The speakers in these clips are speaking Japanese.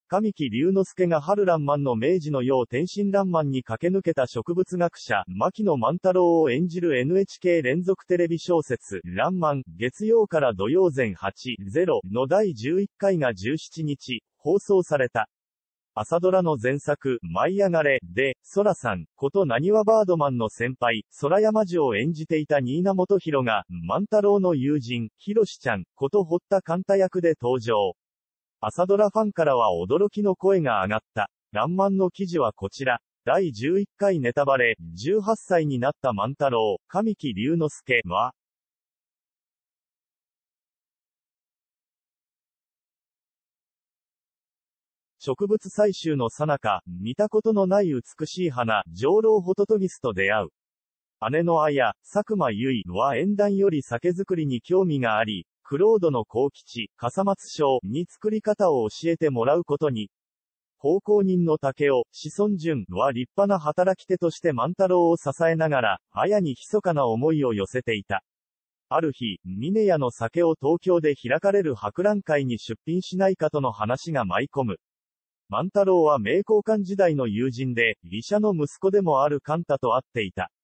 神木隆之介が春らんまんの明治の世を天真爛漫に駆け抜けた植物学者、牧野万太郎を演じる NHK 連続テレビ小説、らんまん、月曜から土曜前8-0の第11回が17日、放送された。朝ドラの前作、舞い上がれ、で、空さん、ことなにわバードマンの先輩、空山城を演じていた新名元弘が、万太郎の友人、ひろしちゃん、こと堀田寛太役で登場。朝ドラファンからは驚きの声が上がった。らんまんの記事はこちら。第11回ネタバレ、18歳になった万太郎、神木隆之介は、植物採集の最中、見たことのない美しい花、上老ホトトギスと出会う。姉の綾、佐久間由衣は縁談より酒造りに興味があり、クロードの幸吉、笠松正に作り方を教えてもらうことに。奉公人の武雄、志尊淳は立派な働き手として万太郎を支えながら、綾に密かな思いを寄せていた。ある日、峰屋の酒を東京で開かれる博覧会に出品しないかとの話が舞い込む。万太郎は名教館時代の友人で、医者の息子でもある寛太と会っていた。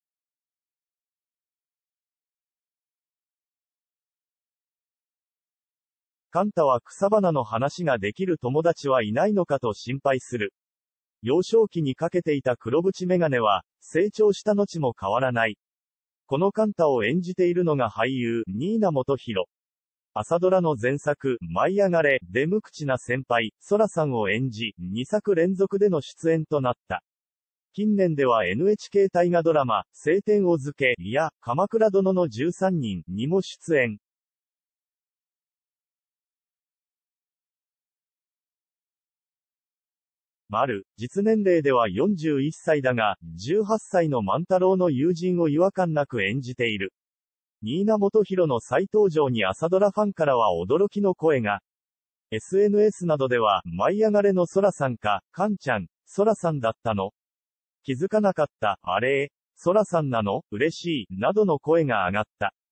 寛太は草花の話ができる友達はいないのかと心配する。幼少期にかけていた黒縁メガネは、成長した後も変わらない。この寛太を演じているのが俳優、新名元弘。朝ドラの前作、舞い上がれ、で無口な先輩、空さんを演じ、2作連続での出演となった。近年では NHK 大河ドラマ、青天を付け、や、鎌倉殿の13人にも出演。実年齢では41歳だが、18歳の万太郎の友人を違和感なく演じている。新名元弘の再登場に朝ドラファンからは驚きの声が。SNS などでは、舞い上がれの空さんか、カンちゃん、空さんだったの？気づかなかった、あれ？空さんなの？嬉しい、などの声が上がった。